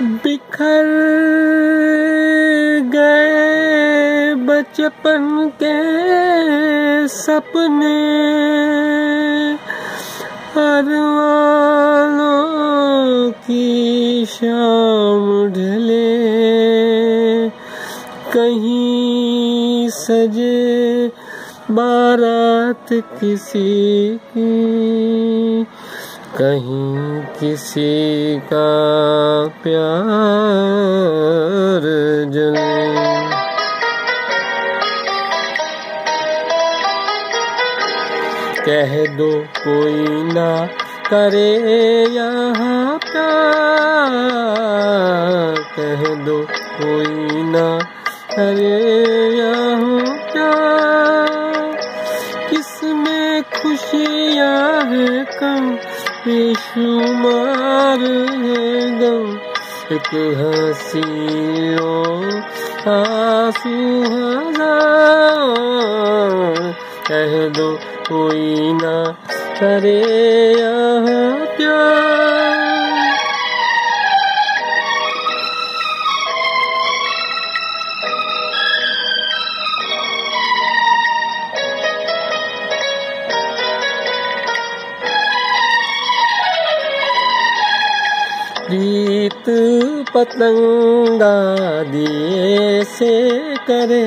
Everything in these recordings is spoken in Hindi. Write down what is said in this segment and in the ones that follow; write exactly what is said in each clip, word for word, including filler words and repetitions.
बिखर गए बचपन के सपने, हर वालों की शाम ढले, कहीं सजे बारात किसी की, कहीं किसी का प्यार जले। कह दो कोई ना करे यहाँ प्यार, कह दो कोई ना करे यहाँ प्यार, किसमें खुशियाँ हैं कम बेशुमार है गम, एक हंसी और आंसू हजार। कह दो कोई ना करे यहाँ प्यार। प्रीत पतंगा दिए से करे,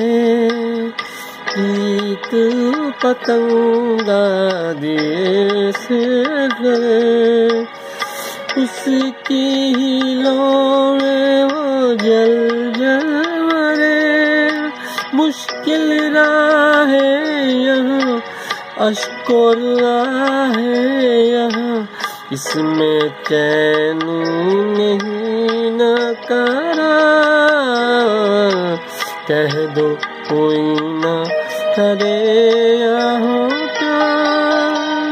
प्रीत पतंगा दिए से करे, उसकी ही लौ में वो जल जल मरे। मुश्किल राह है यहाँ, अश्को राह है यहाँ, इसमें चैन नहीं न करार। कह दो कोई ना करे यहाँ प्यार।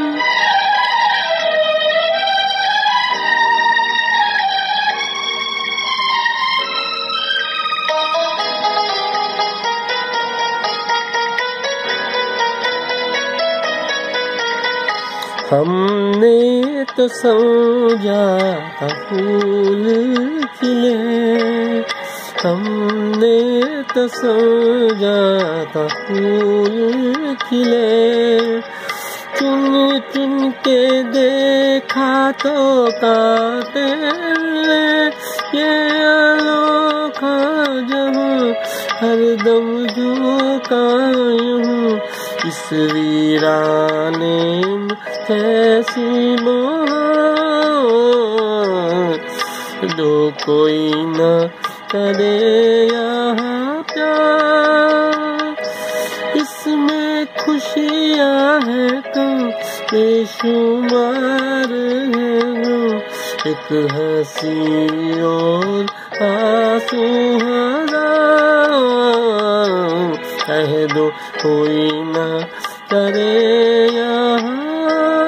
हमने तो समझा था फूल खिले, हमने तो समझा था फूल खिले, चुन चुन के देखा तो काटे ये अनोखा जहाँ, हरदम जो कायूं इस वीराने कैसी मोहब्बत। दो कोई ना करे यहाँ प्यार, इसमें खुशियाँ हैं कम बेशुमार है वो, एक हंसी और आंसू हजार। कह दो कोई ना करे यहाँ